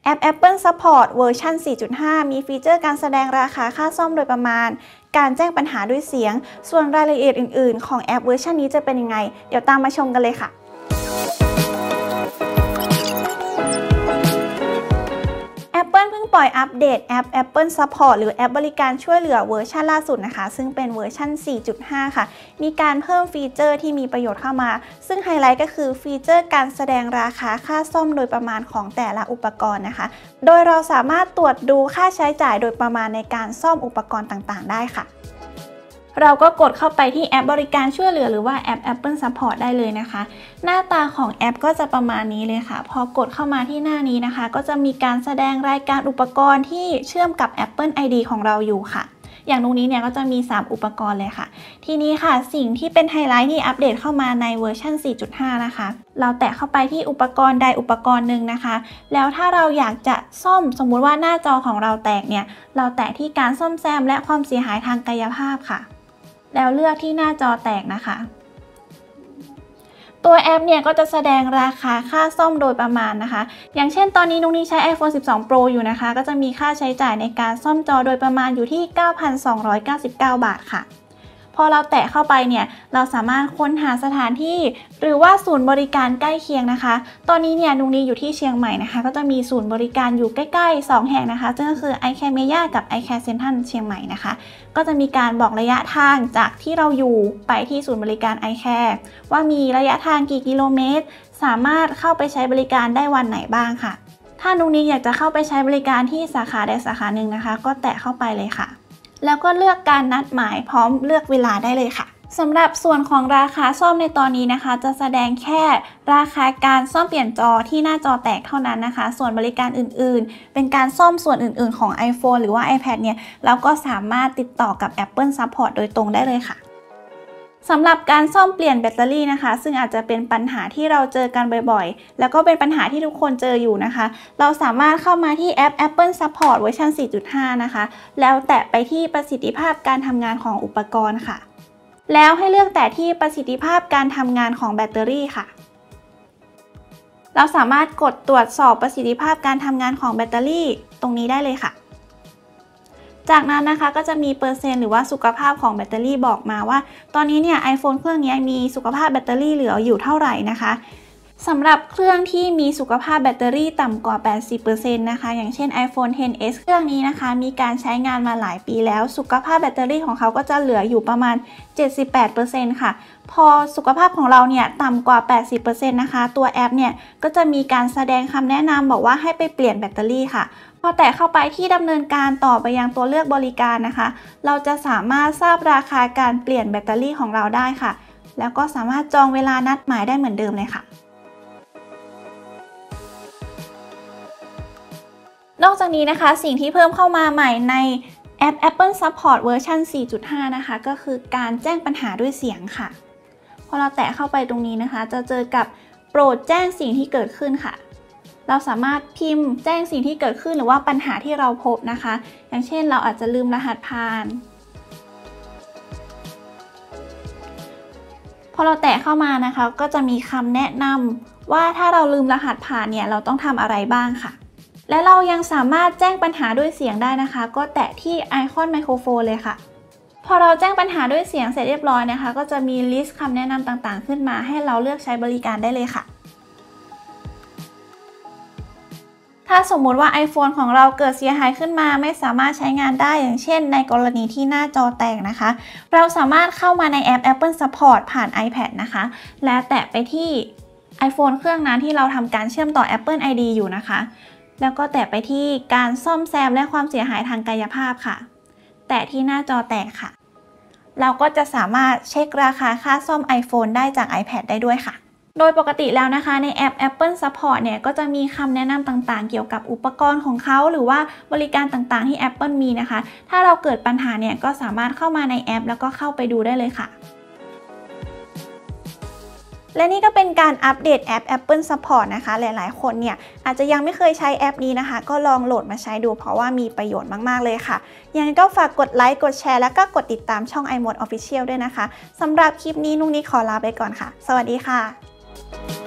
แอป Apple Support เวอร์ชัน 4.5 มีฟีเจอร์การแสดงราคาค่าซ่อมโดยประมาณการแจ้งปัญหาด้วยเสียงส่วนรายละเอียดอื่นๆของแอปเวอร์ชันนี้จะเป็นยังไงเดี๋ยวตามมาชมกันเลยค่ะApple เพิ่งปล่อยอัปเดตแอป Apple Support หรือแอปบริการช่วยเหลือเวอร์ชันล่าสุดนะคะซึ่งเป็นเวอร์ชัน 4.5 ค่ะมีการเพิ่มฟีเจอร์ที่มีประโยชน์เข้ามาซึ่งไฮไลท์ก็คือฟีเจอร์การแสดงราคาค่าซ่อมโดยประมาณของแต่ละอุปกรณ์นะคะโดยเราสามารถตรวจดูค่าใช้จ่ายโดยประมาณในการซ่อมอุปกรณ์ต่างๆได้ค่ะเราก็กดเข้าไปที่แอปบริการช่วยเหลือหรือว่าแอป Apple Support ได้เลยนะคะหน้าตาของแอปก็จะประมาณนี้เลยค่ะพอกดเข้ามาที่หน้านี้นะคะก็จะมีการแสดงรายการอุปกรณ์ที่เชื่อมกับ Apple ID ของเราอยู่ค่ะอย่างตรงนี้เนี่ยก็จะมี3อุปกรณ์เลยค่ะทีนี้ค่ะสิ่งที่เป็นไฮไลท์ที่อัปเดตเข้ามาในเวอร์ชัน 4.5 นะคะเราแตะเข้าไปที่อุปกรณ์ใดอุปกรณ์หนึ่งนะคะแล้วถ้าเราอยากจะซ่อมสมมุติว่าหน้าจอของเราแตกเนี่ยเราแตะที่การซ่อมแซมและความเสียหายทางกายภาพค่ะแล้วเลือกที่หน้าจอแตกนะคะตัวแอปเนี่ยก็จะแสดงราคาค่าซ่อมโดยประมาณนะคะอย่างเช่นตอนนี้นุ้งนี่ใช้ iPhone 12 Pro อยู่นะคะก็จะมีค่าใช้จ่ายในการซ่อมจอโดยประมาณอยู่ที่ 9,299 บาทค่ะพอเราแตะเข้าไปเนี่ยเราสามารถค้นหาสถานที่หรือว่าศูนย์บริการใกล้เคียงนะคะตอนนี้เนี่ยนุ้งนี่อยู่ที่เชียงใหม่นะคะก็จะมีศูนย์บริการอยู่ใกล้ๆ2แห่งนะคะซึ่งก็คือ iCare Media กับ iCare Central เชียงใหม่นะคะก็จะมีการบอกระยะทางจากที่เราอยู่ไปที่ศูนย์บริการ iCare ว่ามีระยะทางกี่กิโลเมตรสามารถเข้าไปใช้บริการได้วันไหนบ้างค่ะถ้านุ้งนี่อยากจะเข้าไปใช้บริการที่สาขาใดสาขาหนึ่งนะคะก็แตะเข้าไปเลยค่ะแล้วก็เลือกการนัดหมายพร้อมเลือกเวลาได้เลยค่ะสำหรับส่วนของราคาซ่อมในตอนนี้นะคะจะแสดงแค่ราคาการซ่อมเปลี่ยนจอที่หน้าจอแตกเท่านั้นนะคะส่วนบริการอื่นๆเป็นการซ่อมส่วนอื่นๆของ iPhone หรือว่า iPad เนี่ยเราก็สามารถติดต่อกับ Apple Support โดยตรงได้เลยค่ะสำหรับการซ่อมเปลี่ยนแบตเตอรี่นะคะซึ่งอาจจะเป็นปัญหาที่เราเจอกันบ่อยๆแล้วก็เป็นปัญหาที่ทุกคนเจออยู่นะคะเราสามารถเข้ามาที่แอป Apple Support เวอร์ชัน 4.5 นะคะแล้วแตะไปที่ประสิทธิภาพการทำงานของอุปกรณ์ค่ะแล้วให้เลือกแตะที่ประสิทธิภาพการทำงานของแบตเตอรี่ค่ะเราสามารถกดตรวจสอบประสิทธิภาพการทำงานของแบตเตอรี่ตรงนี้ได้เลยค่ะจากนั้นนะคะก็จะมีเปอร์เซ็นต์หรือว่าสุขภาพของแบตเตอรี่บอกมาว่าตอนนี้เนี่ย iPhone เครื่องนี้มีสุขภาพแบตเตอรี่เหลืออยู่เท่าไหร่นะคะสำหรับเครื่องที่มีสุขภาพแบตเตอรี่ต่ำกว่า 80% นะคะอย่างเช่น iPhone XS เครื่องนี้นะคะมีการใช้งานมาหลายปีแล้วสุขภาพแบตเตอรี่ของเขาก็จะเหลืออยู่ประมาณ 78% ค่ะพอสุขภาพของเราเนี่ยต่ำกว่า 80% นะคะตัวแอปเนี่ยก็จะมีการแสดงคำแนะนำบอกว่าให้ไปเปลี่ยนแบตเตอรี่ค่ะพอแตะเข้าไปที่ดำเนินการต่อไปยังตัวเลือกบริการนะคะเราจะสามารถทราบราคาการเปลี่ยนแบตเตอรี่ของเราได้ค่ะแล้วก็สามารถจองเวลานัดหมายได้เหมือนเดิมเลยค่ะนอกจากนี้นะคะสิ่งที่เพิ่มเข้ามาใหม่ในแอป Apple Support เวอร์ชัน 4.5 นะคะก็คือการแจ้งปัญหาด้วยเสียงค่ะพอเราแตะเข้าไปตรงนี้นะคะจะเจอกับโปรดแจ้งสิ่งที่เกิดขึ้นค่ะเราสามารถพิมพ์แจ้งสิ่งที่เกิดขึ้นหรือว่าปัญหาที่เราพบนะคะอย่างเช่นเราอาจจะลืมรหัสผ่านพอเราแตะเข้ามานะคะก็จะมีคำแนะนำว่าถ้าเราลืมรหัสผ่านเนี่ยเราต้องทำอะไรบ้างค่ะและเรายังสามารถแจ้งปัญหาด้วยเสียงได้นะคะก็แตะที่ไอคอนไมโครโฟนเลยค่ะพอเราแจ้งปัญหาด้วยเสียงเสร็จเรียบร้อยนะคะก็จะมีลิสต์คำแนะนำต่างๆขึ้นมาให้เราเลือกใช้บริการได้เลยค่ะถ้าสมมุติว่า iPhone ของเราเกิดเสียหายขึ้นมาไม่สามารถใช้งานได้อย่างเช่นในกรณีที่หน้าจอแตกนะคะเราสามารถเข้ามาในแอป Apple Support ผ่าน iPad นะคะและแตะไปที่ iPhone เครื่องนั้นที่เราทำการเชื่อมต่อ Apple ID อยู่นะคะแล้วก็แตะไปที่การซ่อมแซมและความเสียหายทางกายภาพค่ะแตะที่หน้าจอแตกค่ะเราก็จะสามารถเช็คราคาค่าซ่อม iPhone ได้จาก iPad ได้ด้วยค่ะโดยปกติแล้วนะคะในแอป Apple Support เนี่ยก็จะมีคำแนะนำต่างๆเกี่ยวกับอุปกรณ์ของเขาหรือว่าบริการต่างๆที่ Apple มีนะคะถ้าเราเกิดปัญหาเนี่ยก็สามารถเข้ามาในแอปแล้วก็เข้าไปดูได้เลยค่ะและนี่ก็เป็นการอัปเดตแอป Apple Support นะคะหลายๆคนเนี่ยอาจจะยังไม่เคยใช้แอปนี้นะคะก็ลองโหลดมาใช้ดูเพราะว่ามีประโยชน์มากๆเลยค่ะยังไงก็ฝากกดไลค์กดแชร์แล้วก็กดติดตามช่อง iMode Official ด้วยนะคะสำหรับคลิปนี้นุ้งนี้ขอลาไปก่อนค่ะสวัสดีค่ะ